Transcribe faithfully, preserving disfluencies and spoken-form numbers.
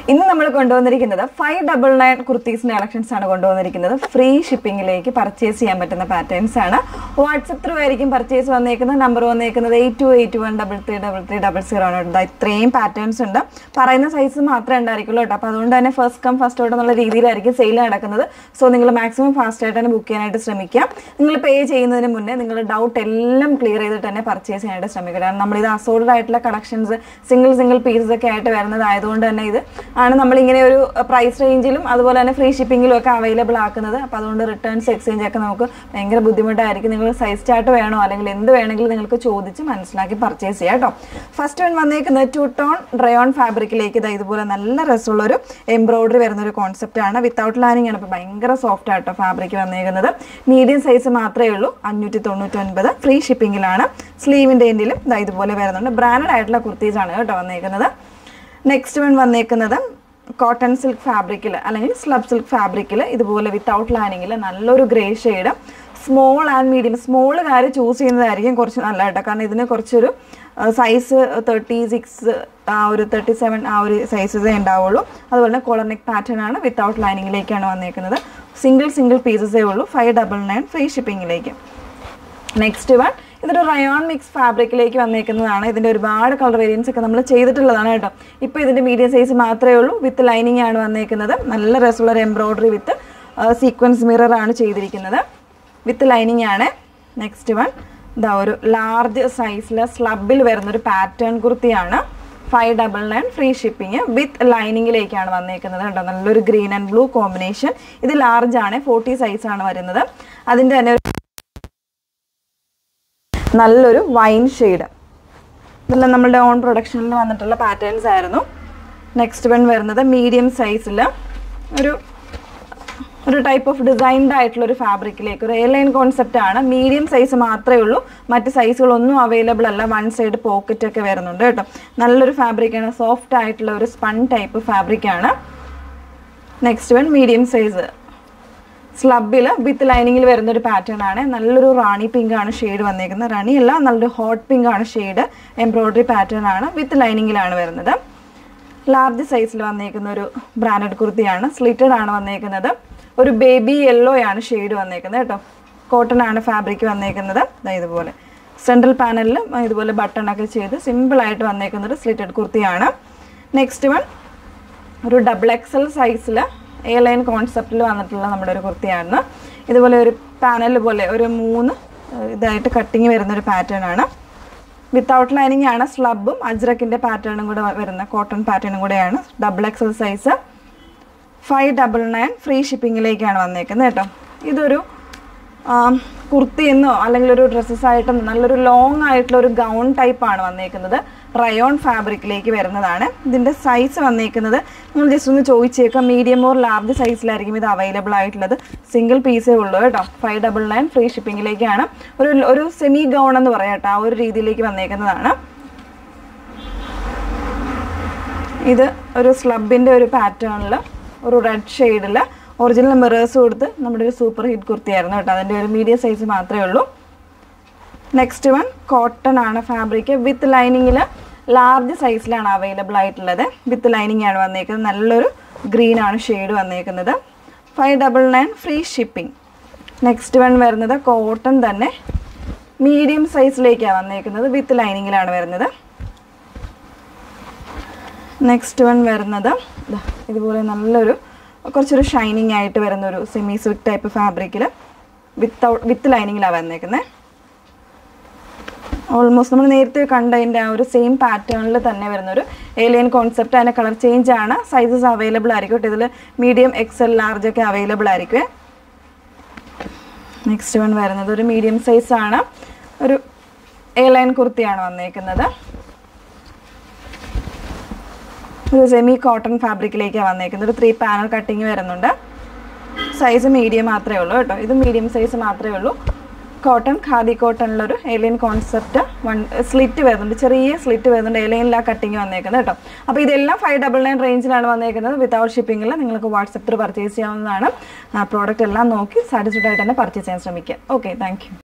ഇന്ന് നമ്മൾ കൊണ്ടുവന്നിരിക്കുന്നത് ഫൈവ് ഡബിൾ നയൻ കുർത്തീസിന്റെ കളക്ഷൻസ് ആണ് കൊണ്ടുവന്നിരിക്കുന്നത്. ഫ്രീ ഷിപ്പിംഗിലേക്ക് പർച്ചേസ് ചെയ്യാൻ പറ്റുന്ന പാറ്റേൺസ് ആണ്. വാട്സ്ആപ്പ് ത്രൂ ആയിരിക്കും പർച്ചേസ് വന്നേക്കുന്നത്. നമ്പർ വന്നേക്കുന്നത് eight two eight one double three double three double zero ആണ്. ഉണ്ട് ഇത്രയും പാറ്റേൺസ് ഉണ്ട്. പറയുന്ന സൈസ് മാത്രമേ ഉണ്ടായിരിക്കുള്ളൂ കേട്ടോ. അപ്പോൾ അതുകൊണ്ട് തന്നെ ഫസ്റ്റ് കം ഫസ്റ്റ് ഔട്ട് എന്നുള്ള രീതിയിലായിരിക്കും സെയിൽ നടക്കുന്നത്. സോ നിങ്ങൾ മാക്സിമം ഫാസ്റ്റ് ആയിട്ട് തന്നെ ബുക്ക് ചെയ്യാനായിട്ട് ശ്രമിക്കുക. നിങ്ങൾ പേ ചെയ്യുന്നതിന് മുന്നേ നിങ്ങളുടെ ഡൗട്ട് എല്ലാം ക്ലിയർ ചെയ്തിട്ട് തന്നെ പർച്ചേസ് ചെയ്യാനായിട്ട് ശ്രമിക്കുക. കാരണം നമ്മളിത് അസോർഡഡ് ആയിട്ടുള്ള കളക്ഷൻസ് സിംഗിൾ സിംഗിൾ പീസസ് ഒക്കെ ആയിട്ട് വരുന്നതായതുകൊണ്ട് തന്നെ ഇത് ആണ് നമ്മളിങ്ങനെ ഒരു പ്രൈസ് റേഞ്ചിലും അതുപോലെ തന്നെ ഫ്രീ ഷിപ്പിങ്ങിലും ഒക്കെ അവൈലബിൾ ആക്കുന്നത്. അപ്പോൾ അതുകൊണ്ട് റിട്ടേൺസ് എക്സ്ചേഞ്ച് ഒക്കെ നമുക്ക് ഭയങ്കര ബുദ്ധിമുട്ടായിരിക്കും. നിങ്ങൾ സൈസ് ചാർട്ട് വേണോ അല്ലെങ്കിൽ എന്ത് വേണമെങ്കിലും നിങ്ങൾക്ക് ചോദിച്ച് മനസ്സിലാക്കി പർച്ചേസ് ചെയ്യാം കേട്ടോ. ഫസ്റ്റ് വൺ വന്നേക്കുന്നത് ടു ടോൺ ഡ്രയോൺ ഫാബ്രിക്കിലേക്ക് ഇതാ ഇതുപോലെ നല്ല രസമുള്ളൊരു എംബ്രോയിഡറി വരുന്നൊരു കോൺസെപ്റ്റ് ആണ്. വിത്തൗട്ട് ലൈനിങ് ആണ്. ഇപ്പോൾ ഭയങ്കര സോഫ്റ്റ് ആട്ടോ ഫാബ്രിക് വന്നേക്കുന്നത്. മീഡിയം സൈസ് മാത്രമേ ഉള്ളൂ. അഞ്ഞൂറ്റി തൊണ്ണൂറ്റി ഒൻപത് ഫ്രീ ഷിപ്പിങ്ങിലാണ്. സ്ലീവിൻ്റെ എൻഡിലും ഇതാ ഇതുപോലെ വരുന്നുണ്ട്. ബ്രാൻഡഡ് ആയിട്ടുള്ള കുർത്തീസ് ആണ് കേട്ടോ വന്നേക്കുന്നത്. നെക്സ്റ്റ് വൺ വന്നേക്കുന്നത് കോട്ടൺ സിൽക്ക് ഫാബ്രിക്കിൽ അല്ലെങ്കിൽ സ്ലബ് സിൽക്ക് ഫാബ്രിക്കിൽ ഇതുപോലെ വിത്തൗട്ട് ലൈനിങ്ങിൽ നല്ലൊരു grey shade. Small and medium സ്മോളുകാർ ചൂസ് ചെയ്യുന്നതായിരിക്കും കുറച്ച് നല്ല കേട്ടോ. കാരണം ഇതിന് കുറച്ചൊരു സൈസ് തേർട്ടി സിക്സ് ആ ഒരു തേർട്ടി സെവൻ ആ ഒരു സൈസസേ ഉണ്ടാവുള്ളൂ. അതുപോലെ തന്നെ കോളർ നെക്ക് പാറ്റേൺ ആണ്. വിത്തൗട്ട് ലൈനിങ്ങിലേക്കാണ് വന്നേക്കുന്നത്. സിംഗിൾ സിംഗിൾ പീസസേ ഉള്ളൂ. ഫൈവ് ഡബിൾ നയൻ ഫ്രീ ഷിപ്പിങ്ങിലേക്ക്. നെക്സ്റ്റ് വൺ ഇതൊരു റയോൺ മിക്സ് ഫാബ്രിക്കിലേക്ക് വന്നേക്കുന്നതാണ്. ഇതിൻ്റെ ഒരുപാട് കളർ വേരിയൻസ് ഒക്കെ നമ്മൾ ചെയ്തിട്ടുള്ളതാണ് കേട്ടോ. ഇപ്പോൾ ഇതിൻ്റെ മീഡിയം സൈസ് മാത്രമേ ഉള്ളൂ. വിത്ത് ലൈനിങ് ആണ് വന്നേക്കുന്നത്. നല്ല രസമുള്ള ഒരു എംബ്രോയിഡറി വിത്ത് സീക്വൻസ് മിറർ ആണ് ചെയ്തിരിക്കുന്നത്. വിത്ത് ലൈനിങ് ആണ്. നെക്സ്റ്റ് വൺ ഇതാ ഒരു ലാർജ് സൈസിൽ സ്ലബിൽ വരുന്നൊരു പാറ്റേൺ കുർത്തിയാണ്. Five double nine free shipping with ലൈനിങ്ങിലേക്കാണ് വന്നേക്കുന്നത് കേട്ടോ. നല്ലൊരു ഗ്രീൻ ആൻഡ് ബ്ലൂ കോമ്പിനേഷൻ. ഇത് ലാർജ് ആണ്. ഫോർട്ടി സൈസാണ് വരുന്നത്. അതിൻ്റെ തന്നെ നല്ലൊരു വൈൻ ഷെയ്ഡ്. ഇതെല്ലാം നമ്മളുടെ ഓൺ പ്രൊഡക്ഷനിൽ വന്നിട്ടുള്ള പാറ്റേൺസ് ആയിരുന്നു. നെക്സ്റ്റ് വൺ വരുന്നത് മീഡിയം സൈസിൽ ഒരു ഒരു ടൈപ്പ് ഓഫ് ഡിസൈൻഡ് ആയിട്ടുള്ളൊരു ഫാബ്രിക്കിലേക്ക് ഒരു എയർലൈൻ കോൺസെപ്റ്റ് ആണ്. മീഡിയം സൈസ് മാത്രമേ ഉള്ളൂ. മറ്റ് സൈസുകളൊന്നും അവൈലബിൾ അല്ല. വൺ സൈഡ് പോക്കറ്റ് ഒക്കെ വരുന്നുണ്ട് കേട്ടോ. നല്ലൊരു ഫാബ്രിക്കാണ്. സോഫ്റ്റ് ആയിട്ടുള്ള ഒരു സ്പൺ ടൈപ്പ് ഫാബ്രിക്കാണ്. നെക്സ്റ്റ് വൺ മീഡിയം സൈസ് സ്ലബിൽ വിത്ത് ലൈനിങ്ങിൽ വരുന്നൊരു പാറ്റേൺ ആണ്. നല്ലൊരു റാണി പിങ്ക് ആണ് ഷെയ്ഡ് വന്നേക്കുന്നത്. റാണി അല്ല, നല്ലൊരു ഹോട്ട് പിങ്ക് ആണ് ഷെയ്ഡ്. എംബ്രോയിഡറി പാറ്റേൺ ആണ്. വിത്ത് ലൈനിങ്ങിലാണ് വരുന്നത്. ലാർജ് സൈസിൽ വന്നേക്കുന്ന ഒരു ബ്രാൻഡഡ് കുർത്തിയാണ്. സ്ലിറ്റഡ് ആണ് വന്നേക്കുന്നത്. ഒരു ബേബി യെല്ലോ ആണ് ഷെയ്ഡ് വന്നേക്കുന്നത് കേട്ടോ. കോട്ടൺ ആണ് ഫാബ്രിക് വന്നേക്കുന്നത്. ഇതുപോലെ സെൻട്രൽ പാനലിൽ ഇതുപോലെ ബട്ടൺ ഒക്കെ ചെയ്ത് സിമ്പിളായിട്ട് വന്നേക്കുന്ന ഒരു സ്ലിറ്റഡ് കുർത്തിയാണ്. നെക്സ്റ്റ് വൺ ഒരു ഡബിൾ എക്സൽ സൈസിൽ എയർലൈൻ കോൺസെപ്റ്റിൽ വന്നിട്ടുള്ള നമ്മുടെ ഒരു കുർത്തിയാണ്. ഇതുപോലെ ഒരു പാനൽ പോലെ ഒരു മൂന്ന് ഇതായിട്ട് കട്ടിങ് വരുന്നൊരു പാറ്റേൺ ആണ്. വിത്തൗട്ട് ലൈനിങ് ആണ്. സ്ലബും അജ്രക്കിൻ്റെ പാറ്റേണും കൂടെ വരുന്ന കോട്ടൺ പാറ്റേണും കൂടെയാണ്. Double XL size. Five double nine free ഷിപ്പിങ്ങിലേക്കാണ് വന്നേക്കുന്നത് കേട്ടോ. ഇതൊരു കുർത്തി എന്നോ അല്ലെങ്കിൽ ഒരു ഡ്രസ്സസ് ആയിട്ടും നല്ലൊരു ലോങ് ആയിട്ടുള്ള ഒരു ഗൗൺ ടൈപ്പാണ് വന്നേക്കുന്നത്. റയോൺ ഫാബ്രിക്കിലേക്ക് വരുന്നതാണ്. ഇതിൻ്റെ സൈസ് വന്നേക്കുന്നത് നിങ്ങൾ ജസ്റ്റ് ഒന്ന് ചോദിച്ചേക്കാം. മീഡിയം ഓർ ലാർജ് സൈസിലായിരിക്കും ഇത് അവൈലബിൾ ആയിട്ടുള്ളത്. സിംഗിൾ പീസേ ഉള്ളൂ കേട്ടോ. ഫൈവ് ഡബിൾ നയൻ ഫ്രീ ഷിപ്പിങ്ങിലേക്കാണ്. ഒരു ഒരു സെമി ഗൗൺ എന്ന് പറയാം കേട്ടോ. ആ ഒരു രീതിയിലേക്ക് വന്നേക്കുന്നതാണ്. ഇത് ഒരു സ്ലബിൻ്റെ ഒരു പാറ്റേണിൽ ഒരു റെഡ് ഷെയ്ഡിൽ ഒറിജിനൽ മിറേഴ്സ് കൊടുത്ത് നമ്മുടെ ഒരു സൂപ്പർ ഹിറ്റ് കുർത്തിയായിരുന്നു കേട്ടോ. അതിൻ്റെ ഒരു മീഡിയം സൈസ് മാത്രമേ ഉള്ളൂ. നെക്സ്റ്റ് വൺ കോട്ടൺ ആണ് ഫാബ്രിക്. വിത്ത് ലൈനിങ്ങിൽ ലാർജ് സൈസിലാണ് അവൈലബിൾ ആയിട്ടുള്ളത്. വിത്ത് ലൈനിങ് ആണ് വന്നേക്കുന്നത്. നല്ലൊരു ഗ്രീൻ ആണ് ഷെയ്ഡ് വന്നേക്കുന്നത്. Five double nine free shipping. Next one വരുന്നത് കോട്ടൺ തന്നെ മീഡിയം സൈസിലേക്കാണ് വന്നേക്കുന്നത്. വിത്ത് ലൈനിങ്ങിലാണ് വരുന്നത്. നെക്സ്റ്റ് വൺ വരുന്നത് ഇതുപോലെ നല്ലൊരു കുറച്ചൊരു ഷൈനിങ് ആയിട്ട് വരുന്നൊരു സെമി സിൽക്ക് ടൈപ്പ് ഫാബ്രിക്കിൽ വിത്തൗട്ട് വിത്ത് ലൈനിങ്ങിലാണ് വന്നേക്കുന്നത്. ഓൾമോസ്റ്റ് നമ്മൾ നേരത്തെ കണ്ടതിൻ്റെ ആ ഒരു സെയിം പാറ്റേണിൽ തന്നെ വരുന്നൊരു ഏലിയൻ കോൺസെപ്റ്റ്. അതിൻ്റെ കളർ ചേഞ്ച് ആണ്. സൈസസ് അവൈലബിൾ ആയിരിക്കും. ഇതിൽ മീഡിയം എക്സൽ ലാർജ് ഒക്കെ അവൈലബിൾ ആയിരിക്കും. നെക്സ്റ്റ് വൺ വരുന്നത് ഒരു മീഡിയം സൈസാണ്. ഒരു എയർലൈൻ കുർത്തിയാണ് വന്നേക്കുന്നത്. ഒരു സെമി കോട്ടൺ ഫാബ്രിക്കിലേക്കാണ് വന്നേക്കുന്നത്. ഒരു ത്രീ പാനൽ കട്ടിങ് വരുന്നുണ്ട്. സൈസ് മീഡിയം മാത്രമേ ഉള്ളൂ കേട്ടോ. ഇത് മീഡിയം സൈസ് മാത്രമേ ഉള്ളൂ. കോട്ടൺ ഖാദി കോട്ടണിലൊരു എയർലൈൻ കോൺസെപ്റ്റ് വൺ സ്ലിറ്റ് വരുന്നുണ്ട്. ചെറിയ സ്ലിറ്റ് വരുന്നുണ്ട്. എയർലൈനിലാണ് കട്ടിങ് വന്നേക്കുന്നത് കേട്ടോ. അപ്പോൾ ഇതെല്ലാം ഫൈവ് ഡബിൾ നയൻ റേഞ്ചിലാണ് വന്നേക്കുന്നത്. വിത്തൗട്ട് ഷിപ്പിങ്ങിൽ നിങ്ങൾക്ക് വാട്സപ്പ് ത്രൂ പർച്ചേസ് ചെയ്യാവുന്നതാണ്. പ്രോഡക്റ്റ് എല്ലാം നോക്കി സാറ്റിസ്ഫൈഡ് ആയിട്ട് തന്നെ പർച്ചേസ് ചെയ്യാൻ ശ്രമിക്കുക. Okay, thank U.